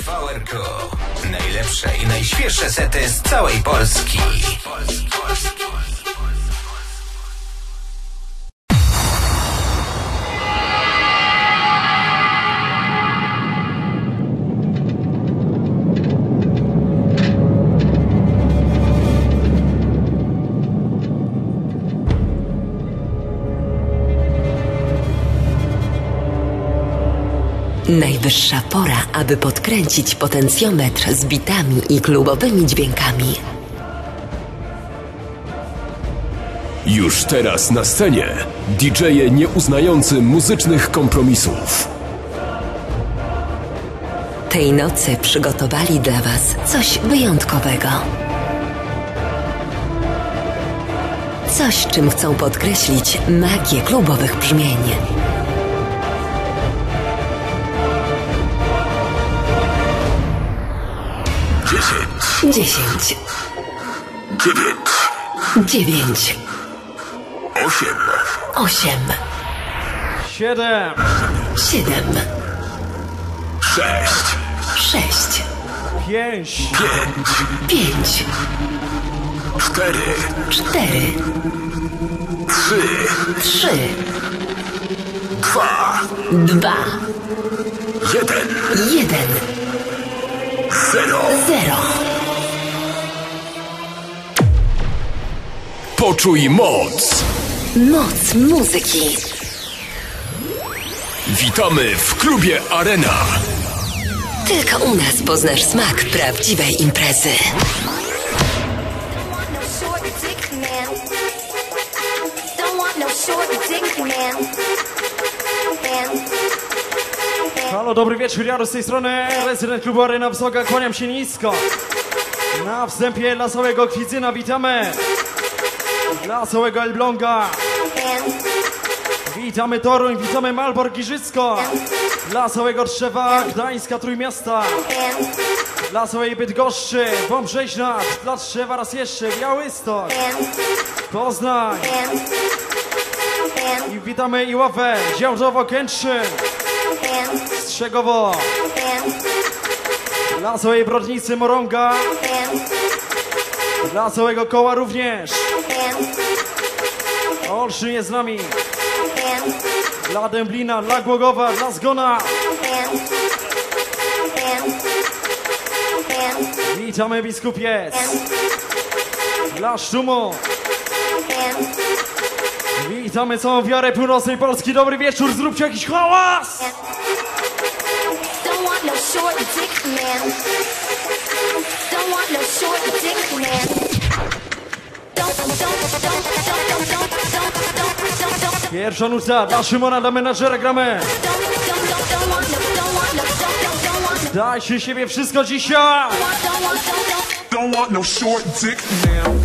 VRQ. Najlepsze i najświeższe sety z całej Polski. Najwyższa pora, aby podkręcić potencjometr z bitami i klubowymi dźwiękami. Już teraz na scenie DJ-e nieuznający muzycznych kompromisów. Tej nocy przygotowali dla Was coś wyjątkowego. Coś, czym chcą podkreślić magię klubowych brzmień. 10, 9, 8, 7, 6, 5, 4, 3, 2, 1, 0. Poczuj moc! Moc muzyki. Witamy w klubie Arena. Tylko u nas poznasz smak prawdziwej imprezy. Halo, dobry wieczór, Jaro z tej strony, rezydent klubu Arena Wysoka, kłaniam się nisko. Na wstępie dla całego Kwidzyna witamy. Dla całego Elbląga. Witamy Toruń, witamy Malbork Giżycko. Dla całego Trzewa, Gdańska, Trójmiasta. Dla całej Bydgoszczy, Wąbrzeźna, dla Trzewa raz jeszcze, Białystok, Poznań. I witamy Iławę, Działdowo, Kętrzyn, Strzegowo. Dla całej Brodnicy, Morąga. Dla całego Koła również. Olsztyn jest z nami. Dla Dęblina, dla Głogowa, dla Zgona. Witamy Biskupiec. Dla Sztumu. Witamy całą wiarę północnej Polski. Dobry wieczór, zróbcie jakiś hałas! Pierwsza nuta dla Szymona, dla menadżera gramy. Dajcie siebie wszystko dzisiaj! Don't want no short dick man.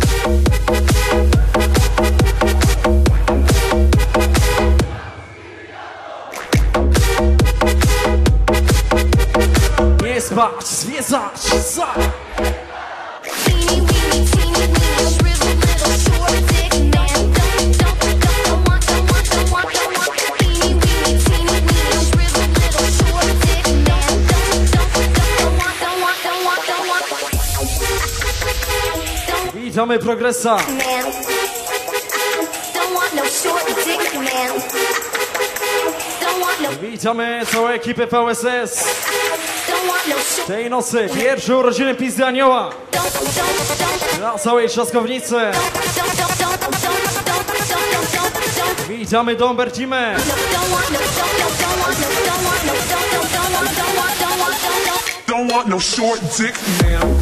Nie spać, zwiedzać, za! Witamy Progresa. Witamy całą ekipę VSS. Tej nocy pierwsze urodziny Pizdy Anioła. Dla całej Trzaskownicy. Witamy Domber Teamę. Don't want no short dick man.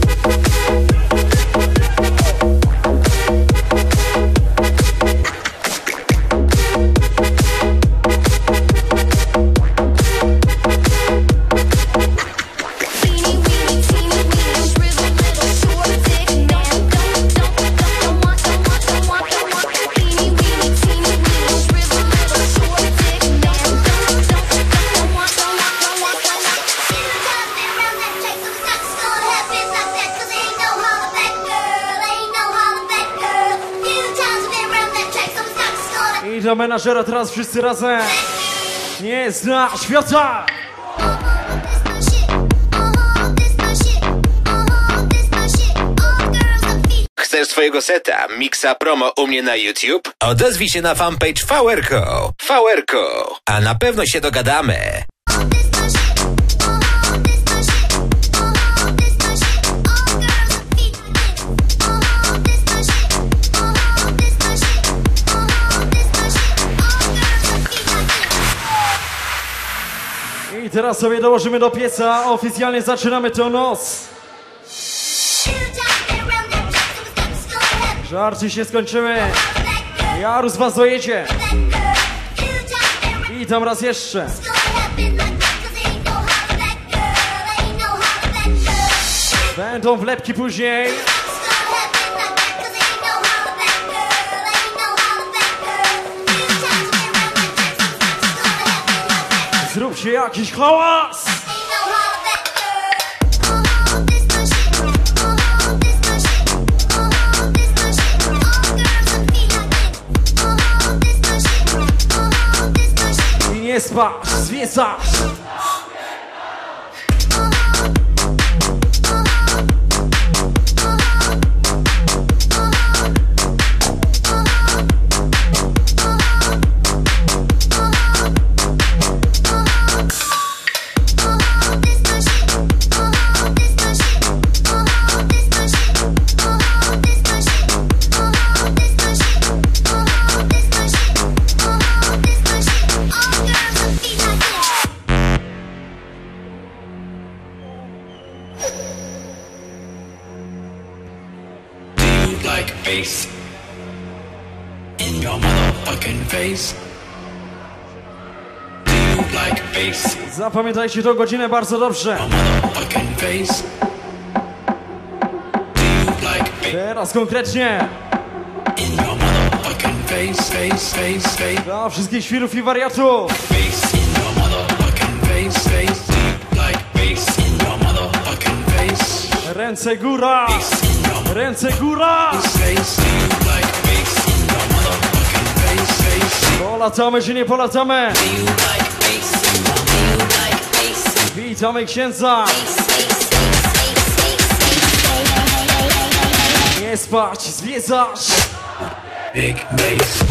I do menażera teraz wszyscy razem. Nie zna świata! chcesz swojego seta, miksa promo u mnie na YouTube? Odezwij się na fanpage Fauerko. Fauerko. A na pewno się dogadamy. I teraz sobie dołożymy do pieca, oficjalnie zaczynamy tę noc. Żarty się skończyły. Jarus was dojedzie. I tam raz jeszcze. Będą wlepki później. Zróbcie jakiś hałas! I nie spać, zwiesać! In your motherfucking face. Do you like bass? Zapamiętajcie tą godzinę bardzo dobrze. Motherfucking face. Do you like bass? Teraz konkretnie. In your motherfucking face, face, face, face. Dla wszystkich świrów i wariatów. Bass in your motherfucking face, face. Do you like bass in your motherfucking face? Ręce góra. Ręce góra. Polatamy czy nie polatamy? Witamy księdza. Nie spać, zwiedzać. Big bass.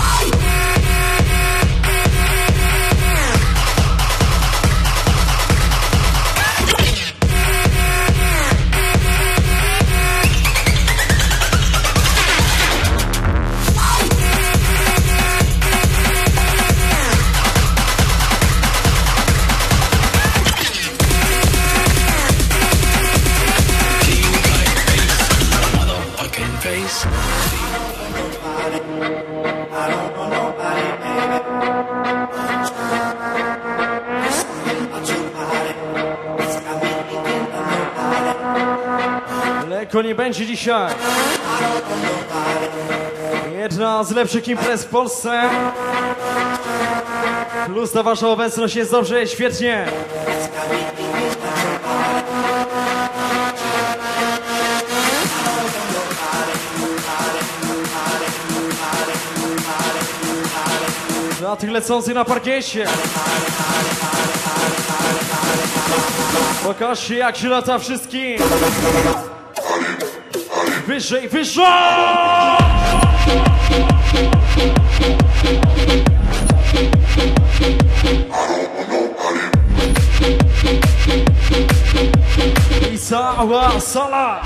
Lekko nie będzie dzisiaj. Jedna z lepszych imprez w Polsce. Plus ta wasza obecność jest dobrze, świetnie. Dla tych lecących na parkiecie. Pokażcie jak się lata wszystkim. Wyżej, wyżej! I cała sala!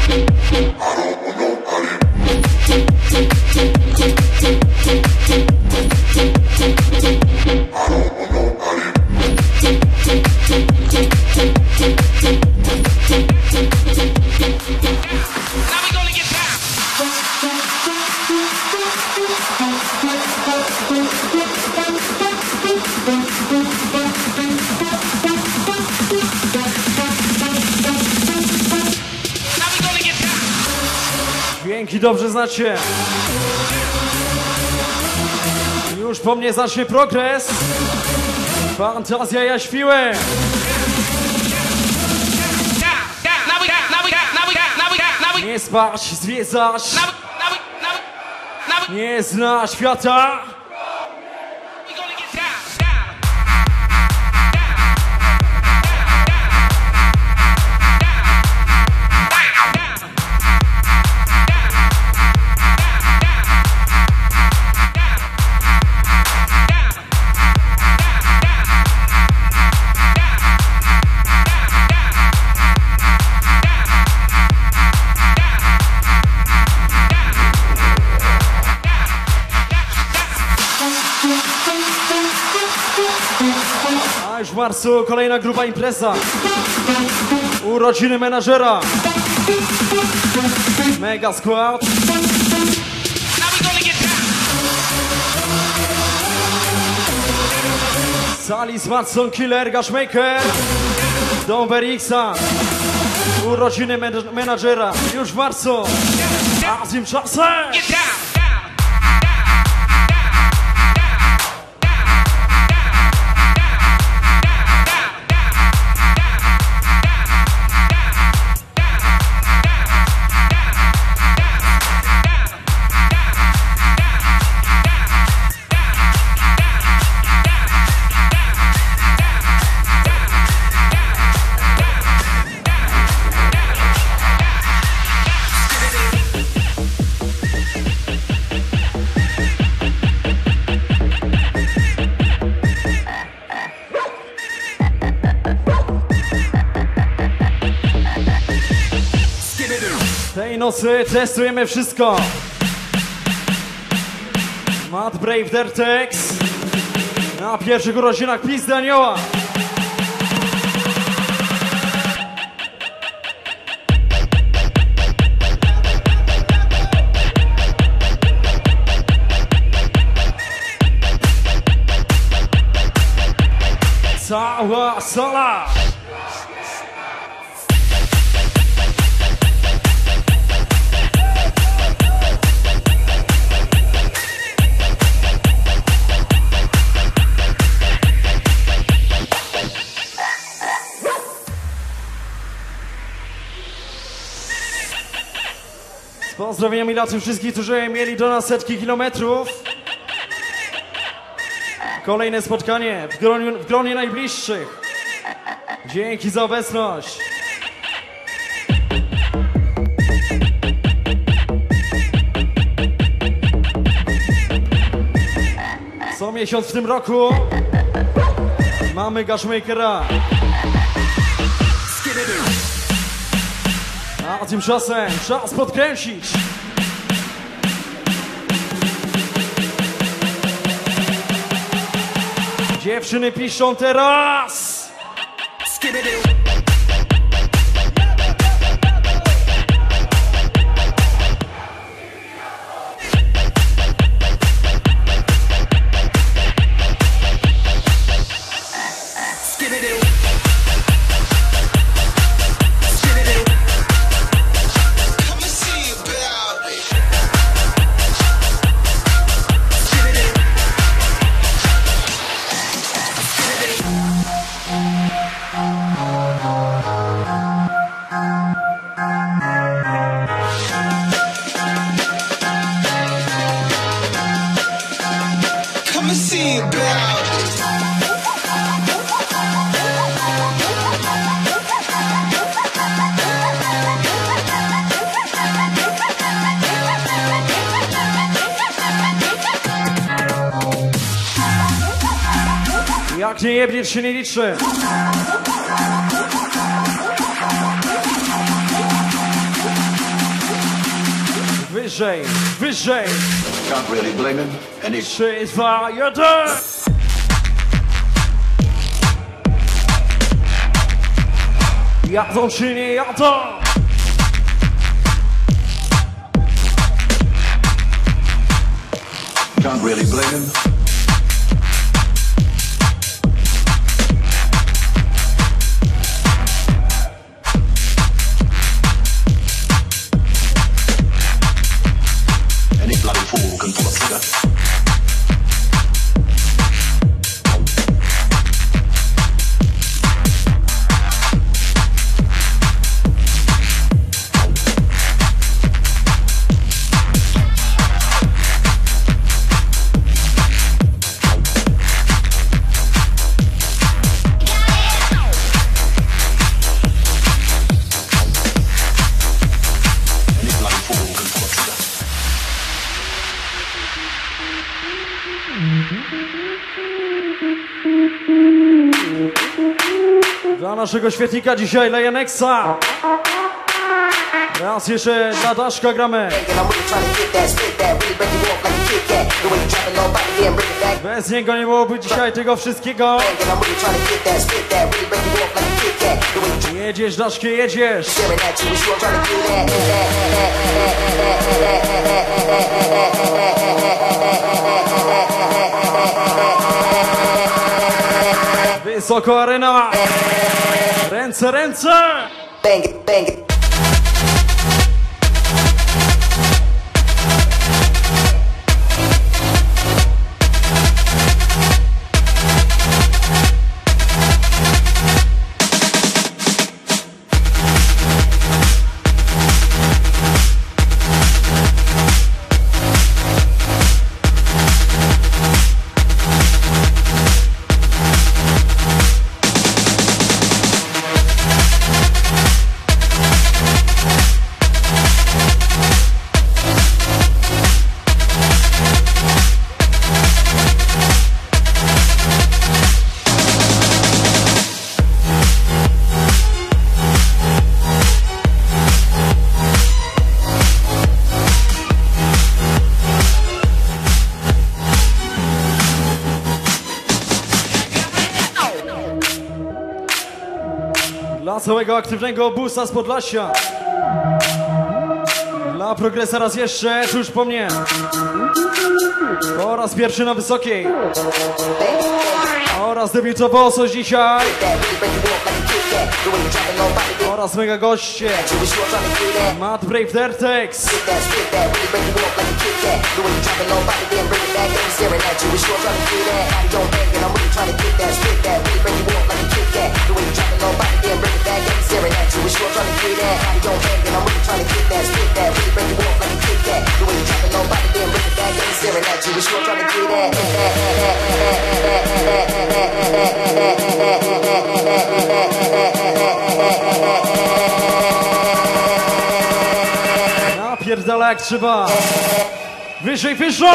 Dźwięki dobrze znacie. Już po mnie zacznie progres. Fantazja jaświły. Nie spać, zwiedzać. Nie zna świata. marcu kolejna gruba impreza. Urodziny menadżera. Mega skład. Salis, Watson, Killer, Gashmaker, Domber Xa. Urodziny menadżera już w marcu. A z tym czasem tej nocy testujemy wszystko. Matt Brave Dertex na pierwszych urodzinach Pizdy Anioła. Cała sala. Z pozdrowieniami dla tych wszystkich, którzy mieli do nas setki kilometrów. Kolejne spotkanie w gronie najbliższych. Dzięki za obecność. Co miesiąc w tym roku mamy Gashmakera. A tymczasem czas podkręcić. Dziewczyny piszą teraz. Jak nie jebniesz się nie liczy. Wyżej, wyżej. Can't really blame him. And he 3, 2, 1. Jadą czy nie jadą? can't really blame him. Any bloody fool can pull a trigger. Dla naszego świetnika dzisiaj Leja Nexa. Raz jeszcze dla Daszka gramy. Bez niego nie byłoby dzisiaj tego wszystkiego. Jedziesz, Daszkie, jedziesz. Wysoko arena. Ręce, ręce. Bang it, bang it. Dla całego aktywnego busa z Podlasia. Dla Progresa raz jeszcze, tuż po mnie. Po raz pierwszy na Wysokiej. Oraz debiutował coś dzisiaj. Oraz mega goście. Matt Brave Dertex. Napierdala jak trzeba. Wyżej, wyżej!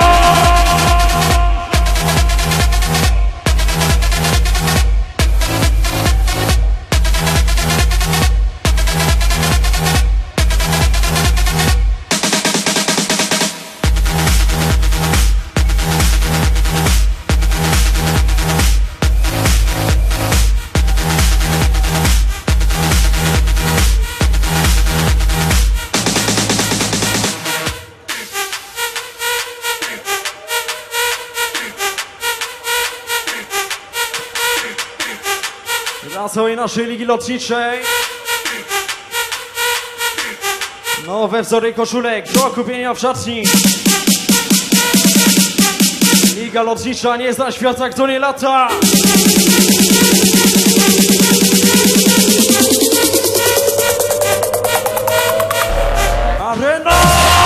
Dla całej naszej ligi lotniczej. Nowe wzory koszulek do kupienia w szatni. Liga lotnicza nie zna świata, kto nie lata. Arena!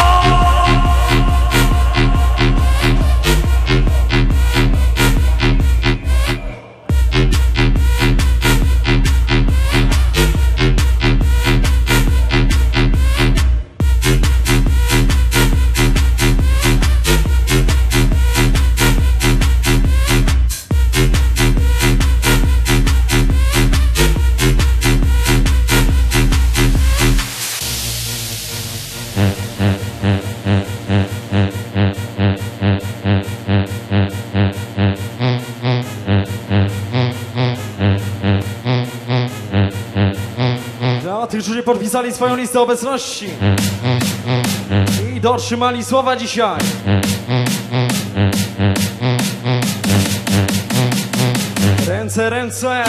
Dla tych, którzy podpisali swoją listę obecności i dotrzymali słowa dzisiaj. Ręce, ręce.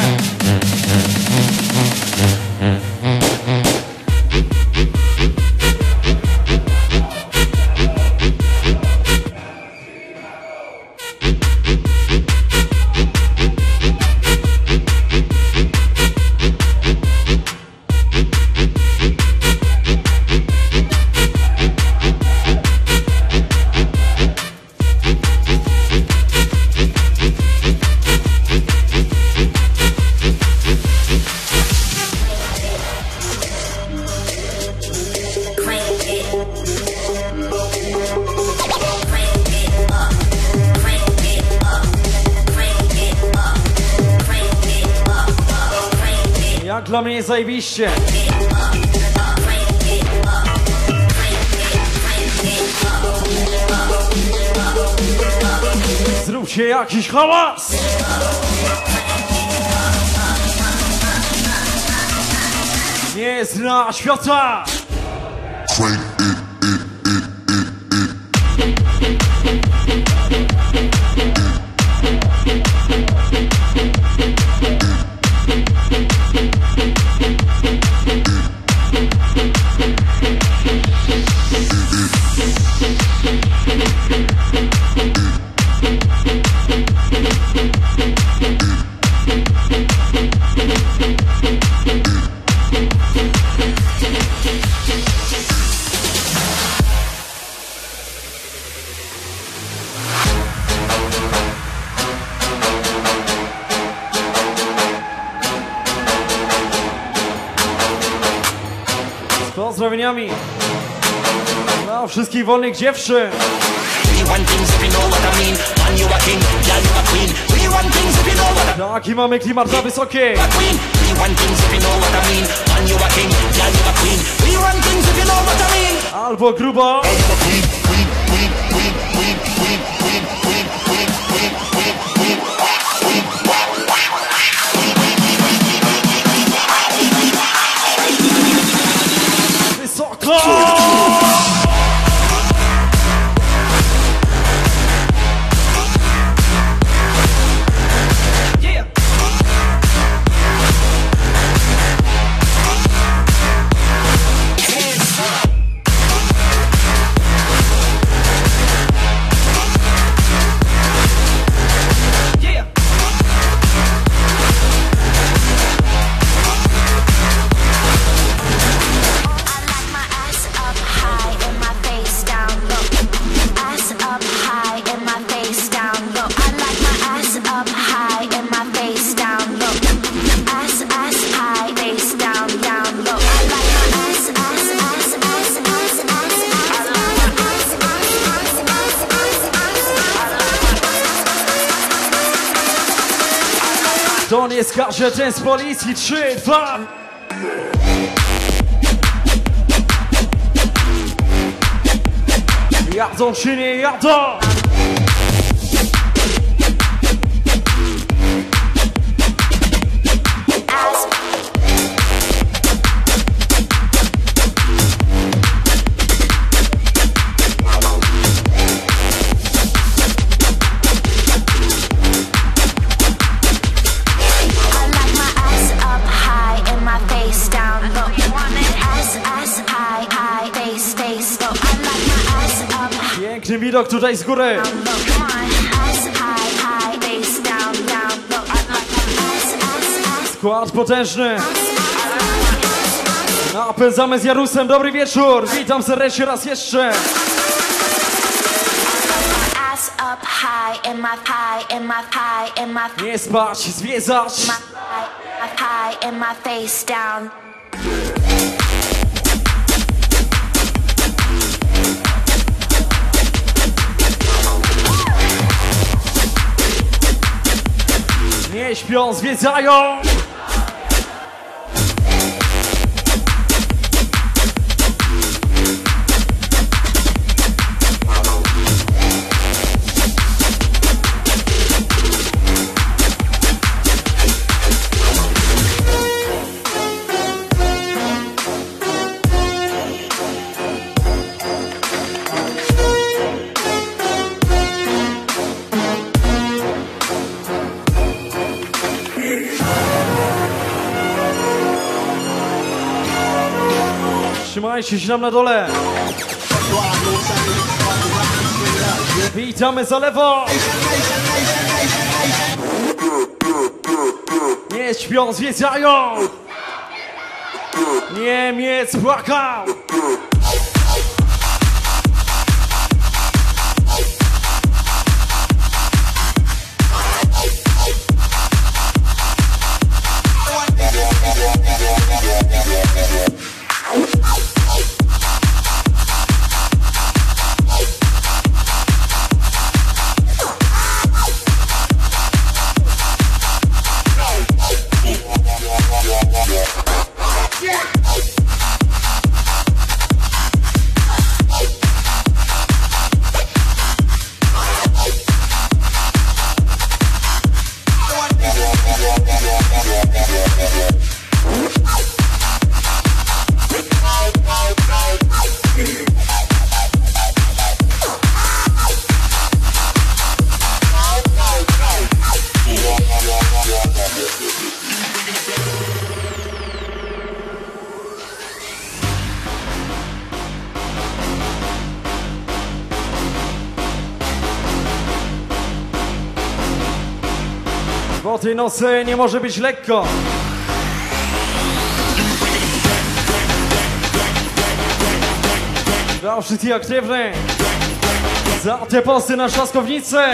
Jak dla mnie zajebiście. Zróbcie jakiś hałas! Nie zna świata! Pozdrowieniami dla wszystkich wolnych dziewczyn. Taki mamy klimat za wysoki. Albo grubo. To nie skaże ten z policji. 3, 2. Jadą czy nie jadą? Piękny widok tutaj z góry. Skład potężny. Napędzamy z Jarusem. Dobry wieczór. Witam serdecznie raz jeszcze. Nie spać, zwiedzać. Nie śpią, zwiedzają! Trzymajcie się tam na dole. Witamy za lewo. Nie śpią, zwiedzają. Niemiec płakał. tej nocy nie może być lekko. Dla wszystkich aktywnych. Za te posty na Trzaskownicę.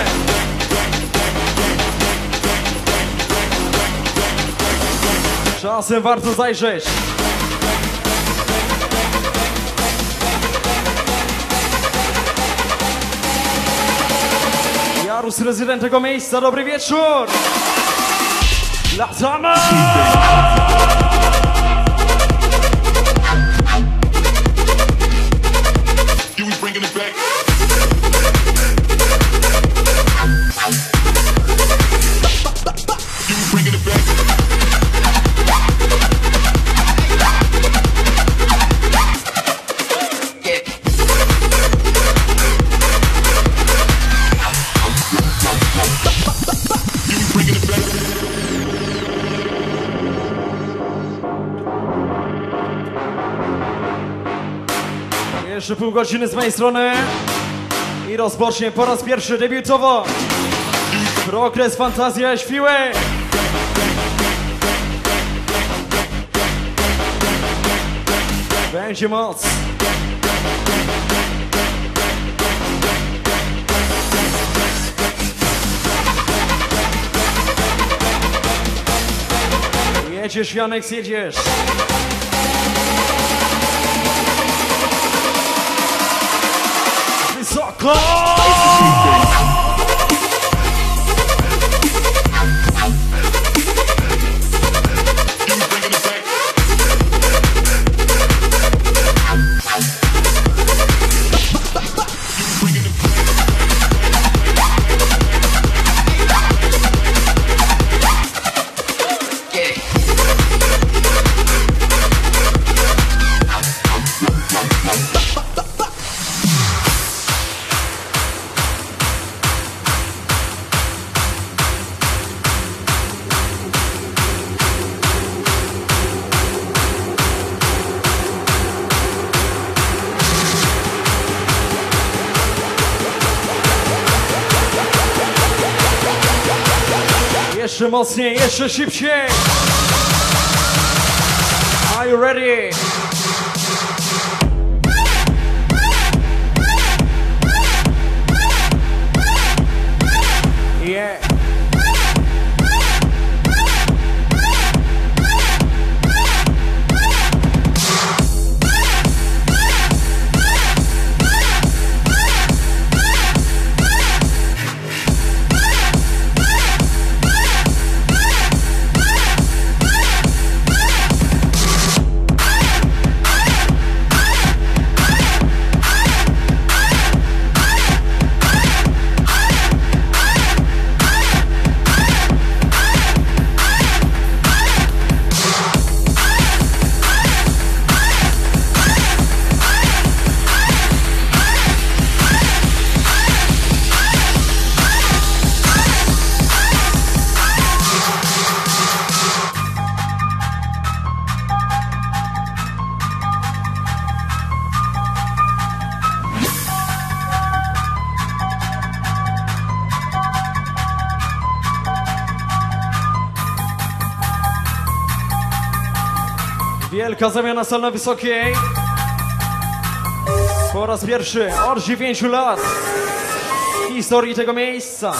Czasem warto zajrzeć. Jarus, rezydent tego miejsca, dobry wieczór! Latamy! Jeszcze pół godziny z mojej strony i rozpocznie po raz pierwszy debiutowo Progres Fantazja Śpiły. Będzie moc. Jedziesz, Janek, jedziesz. Wysoko! Jeszcze mocniej, jeszcze szybciej. Are you ready? Yeah. Wielka zamiana sal na Wysokiej. Po raz pierwszy od 9 lat w historii tego miejsca.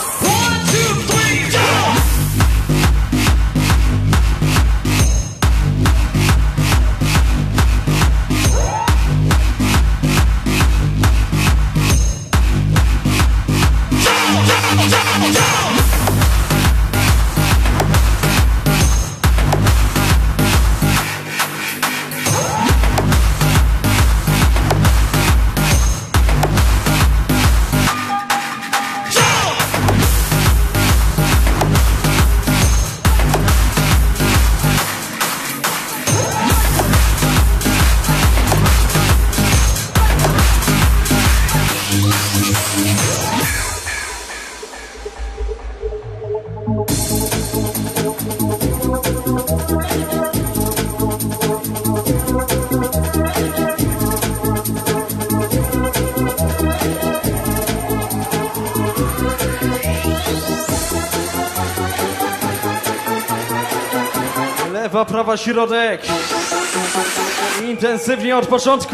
Lewa, prawa, środek. Intensywnie od początku.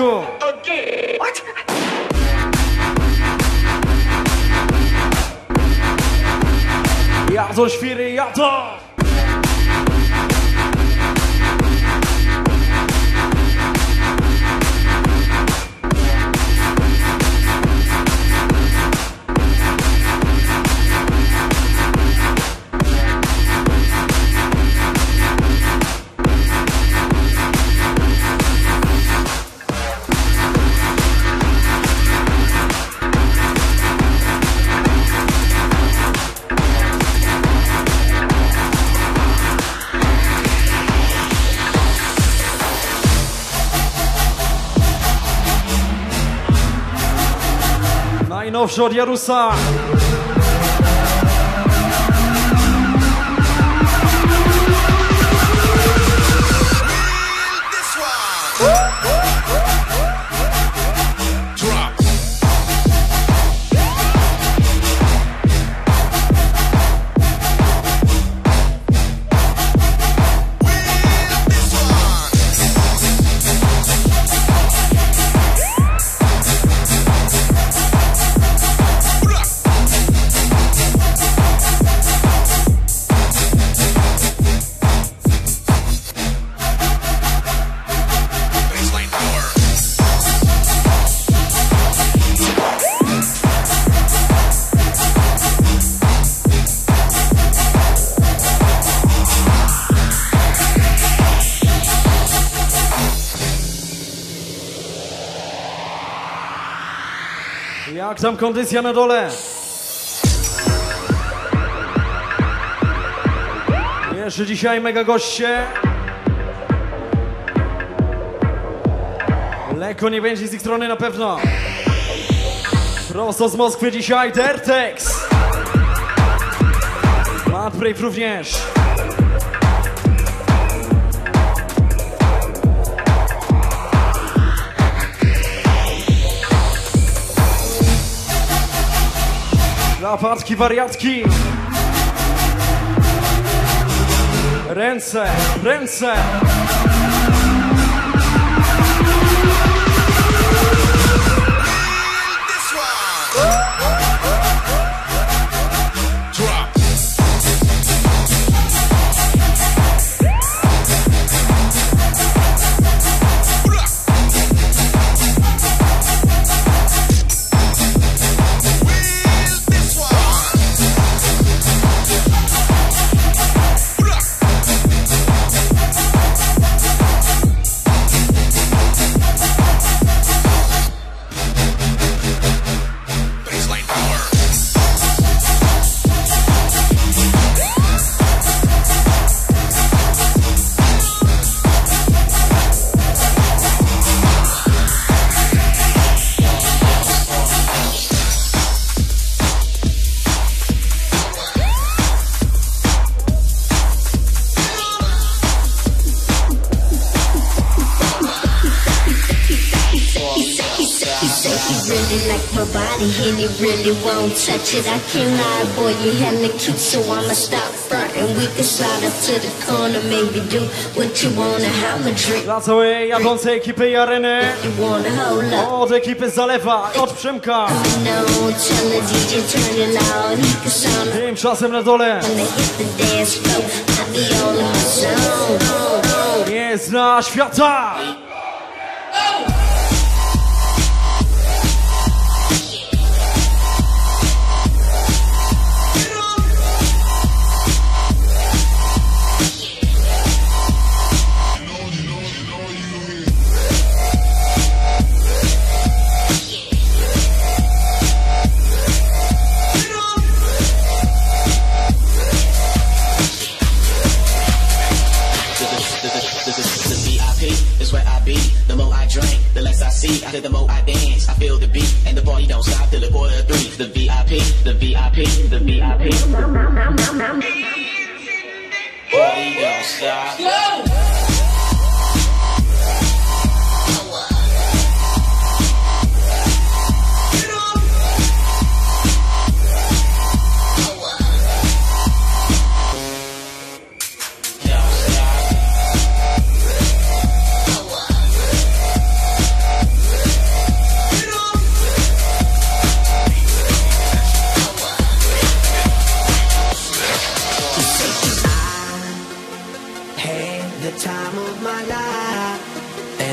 Jadą świry, jadą! Najnowszy od Jarusa. Jak tam kondycja na dole? Jeszcze dzisiaj mega goście. Lekko nie będzie z ich strony na pewno. Prosto z Moskwy dzisiaj Dertex. Matt Brave również. Lafatki, wariatki. Ręce, ręce. And he really won't touch it. I can't lie, boy, you hella cute, so I'ma stop frontin'. We can slide up to the corner, maybe do what you wanna. I'ma drink. Dla całej jadącej ekipy i areny. You wanna hold up. Od ekipy z Zalewa, od Przemka. No, tell the DJ turn it loud. He can sound like Tymczasem na dole. when they hit the dance floor. I be all in my zone. Nie zna świata. After the more I dance, I feel the beat, and the party don't stop till the 2:45. The VIP, the VIP, the VIP. Party don't stop.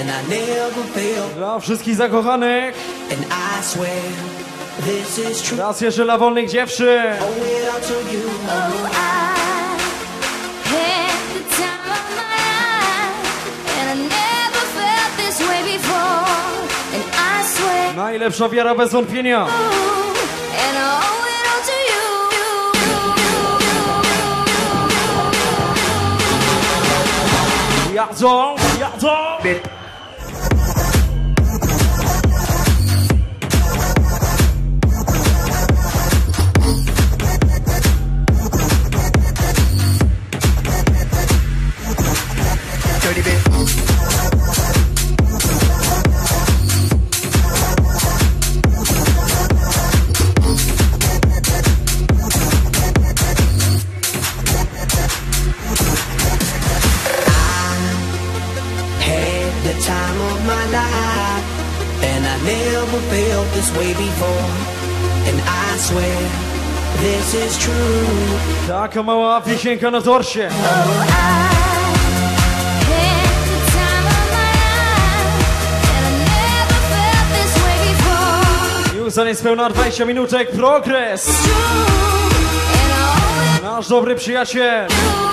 and I never fail. Dla wszystkich zakochanych. And I swear this is true. Raz jeszcze dla wolnych dziewczyn. Owe it all to you. Oh, I had the time of my life, and I never felt this way before. And I swear. Najlepsza wiara bez wątpienia. And I owe it all to you. Jadą, jadą. Never felt this way before, and I swear this is true. Taka mała wisienka na torcie. Już za niespełna 20 minutek progres. Nasz dobry przyjaciel.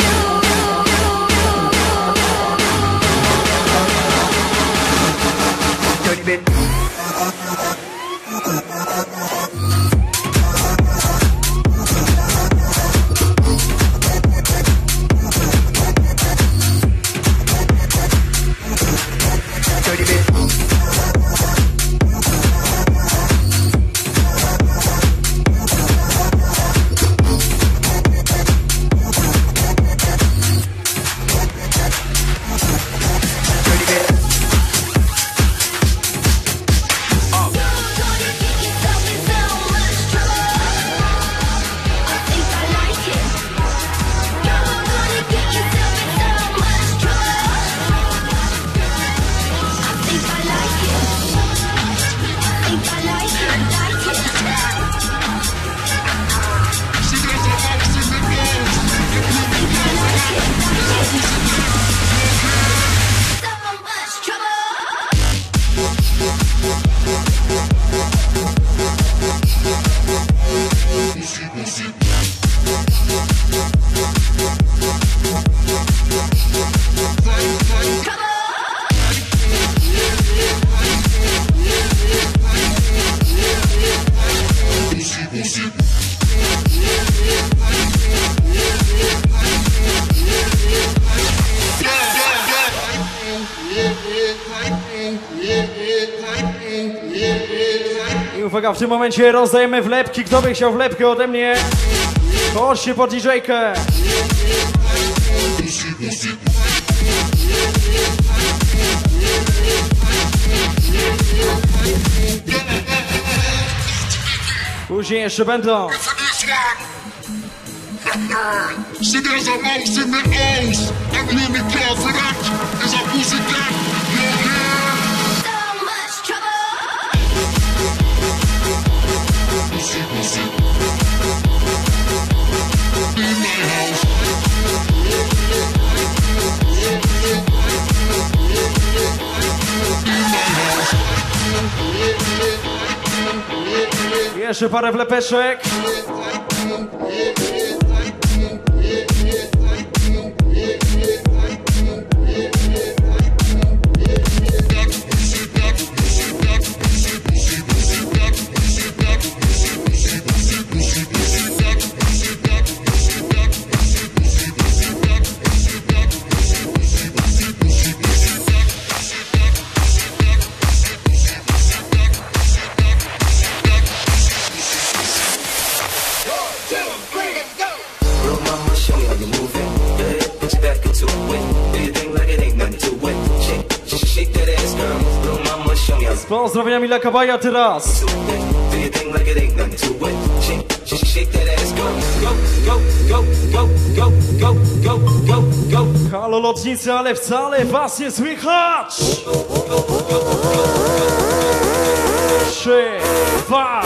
I uwaga, w tym momencie rozdajemy wlepki. Kto by chciał wlepkę ode mnie? Chodźcie po DJ-kę. Później jeszcze będą. See, there's a mouse in the O's. I'm really care for that. There's a pussy cat. Yeah, yeah. So much trouble. Pussy, pussy. In my house. In my house. Jeszcze parę wlepeczek. Z pozdrowieniami dla Kabaja teraz. Halo lotnicy, ale wcale was nie słychać. 3, 2.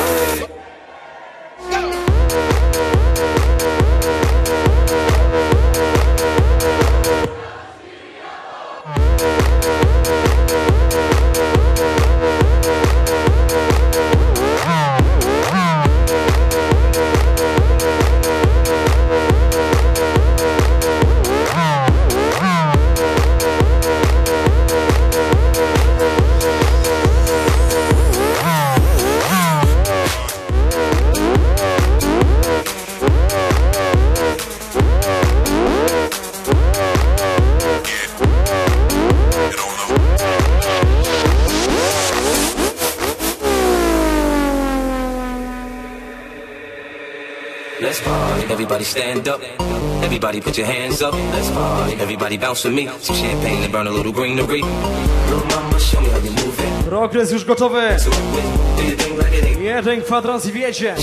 let's party. Everybody stand up, everybody put your hands up, let's party. Everybody bounce with me, some champagne and burn a little greenery. Little mama, show me how you move it. Progres już gotowy. Jeden kwadrans i wiecie.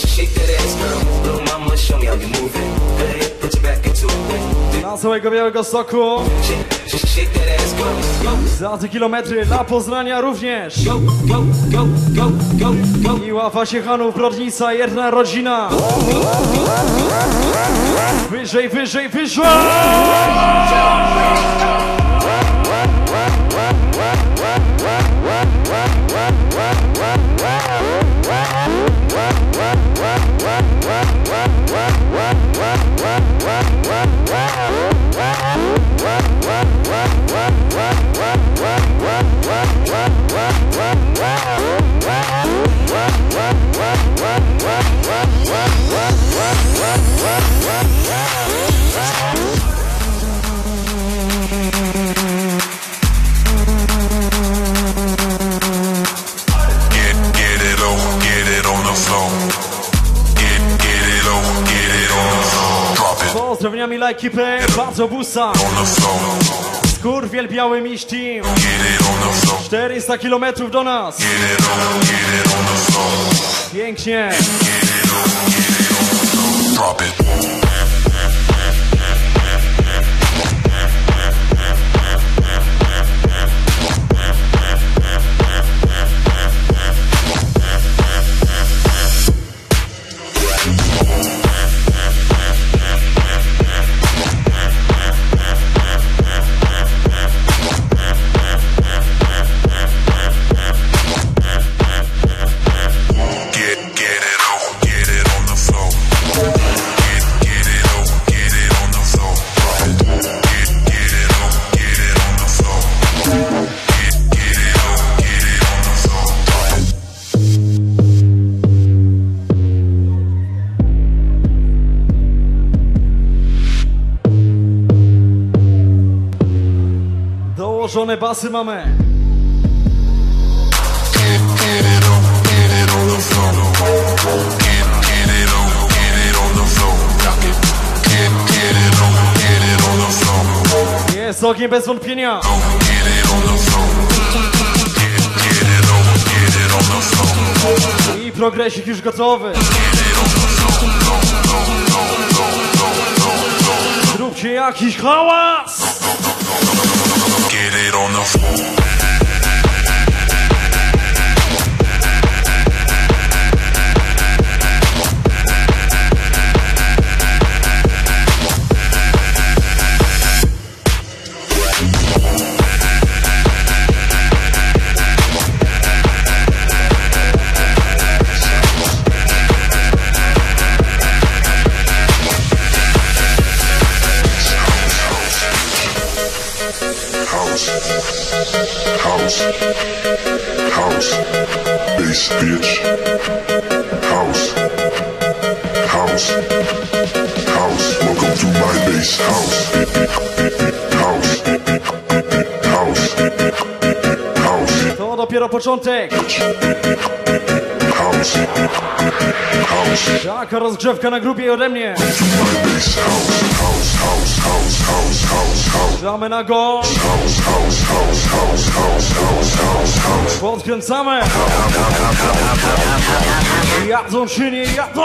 Na całego Białegostoku. Za te kilometry dla Poznania również. I Ława Siechanów, Brodnica, jedna rodzina. Wyżej, wyżej, wyżej! Pozdrowieniami like ekipy, bardzo busa. Skurwiel Biały Miś Team. 400 km do nas. Pięknie. Dołożone basy mamy. Jest ogień bez wątpienia. I progresik już gotowy. Zróbcie jakiś hałas! Get it on the floor. House, bass bitch. House, welcome to my bass house. To dopiero początek. Taka rozgrzewka na grupie ode mnie. Gramy na go. Podkręcamy. Jadzą czy nie jadzą?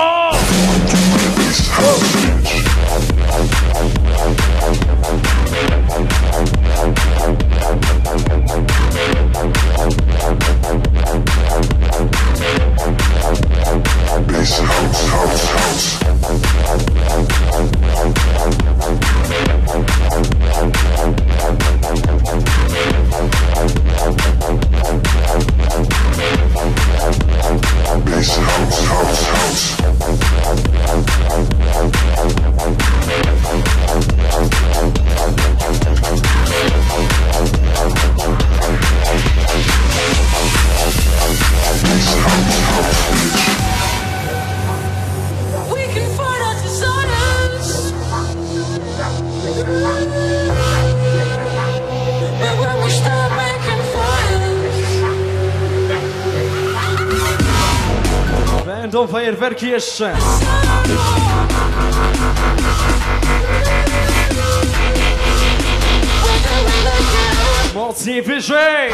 Będą fajerwerki jeszcze. Mocniej wyżej!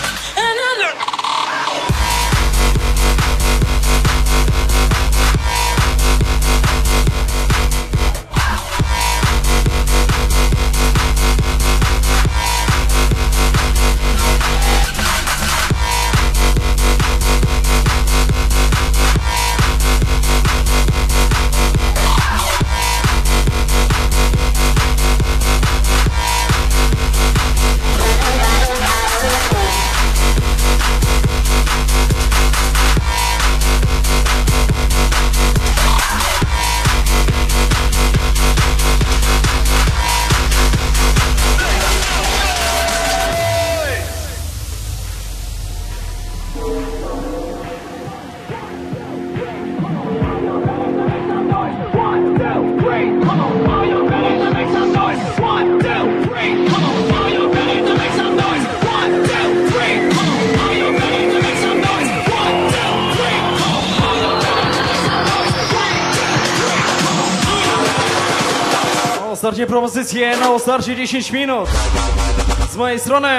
Starcie propozycje na starcie 10 minut z mojej strony.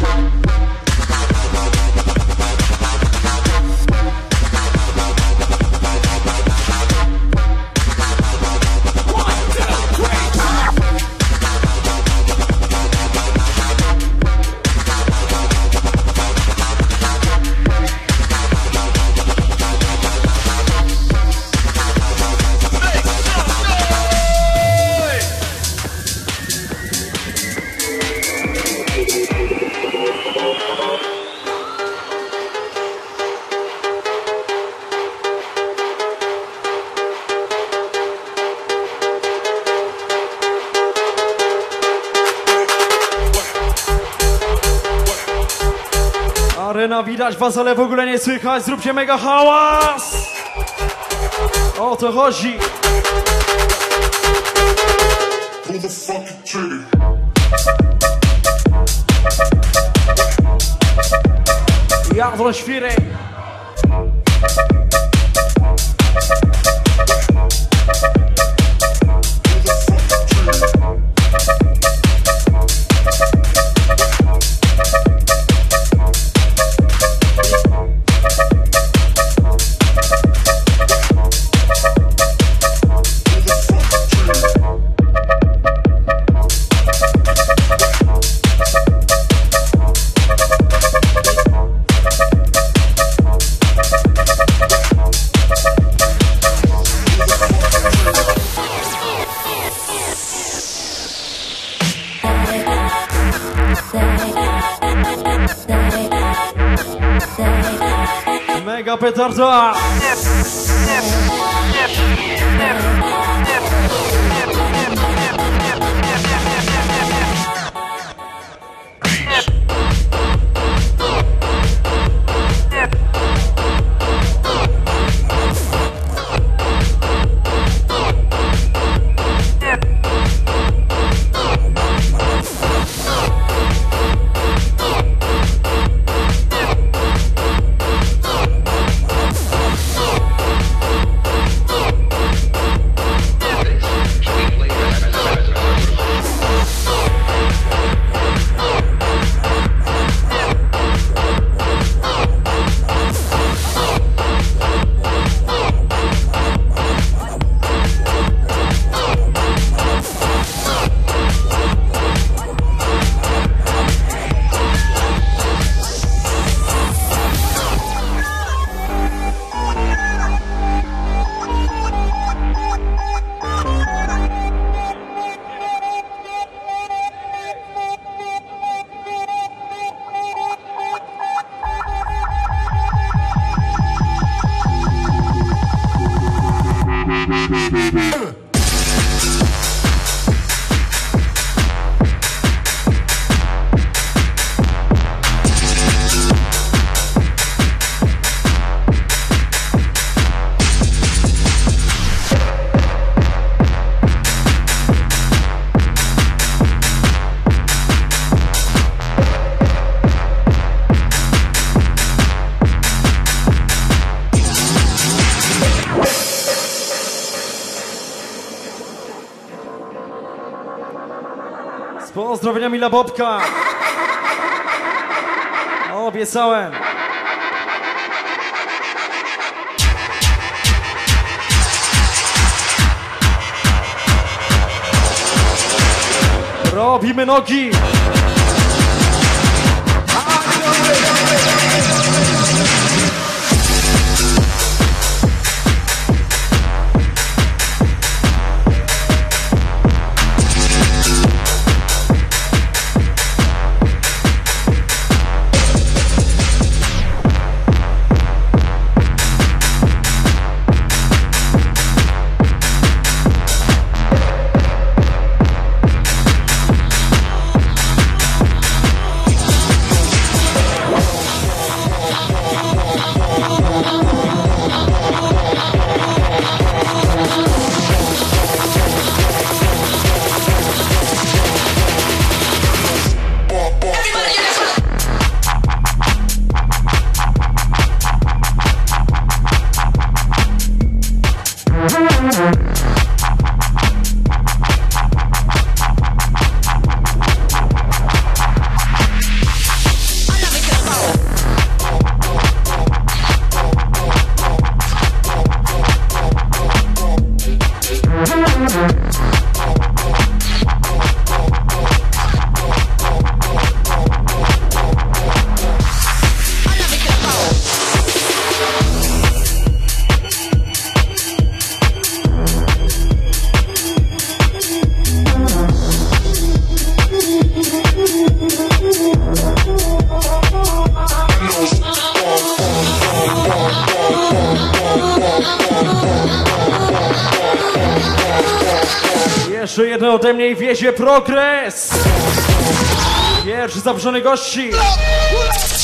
Arena, widać was, ale w ogóle nie słychać. Zróbcie mega hałas! O to chodzi. Jadro świry. Mega petarda! Pozdrowienia Mila Bobka. Obiecałem. Robimy nogi. Jeszcze jedno ode mnie i wiezie progres. Pierwszy zaproszony gości.